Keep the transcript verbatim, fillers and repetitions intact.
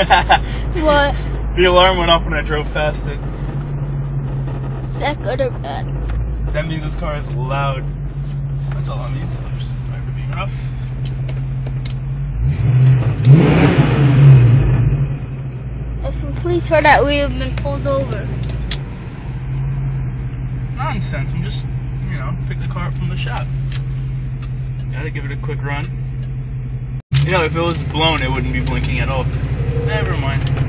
What? The alarm went off when I drove past it. Is that good or bad? That means this car is loud. That's all that means. I'm just sorry for being rough. If the police heard that, we have been pulled over. Nonsense. I'm just, you know, pick the car up from the shop. Gotta give it a quick run. You know, if it was blown, it wouldn't be blinking at all. Never mind.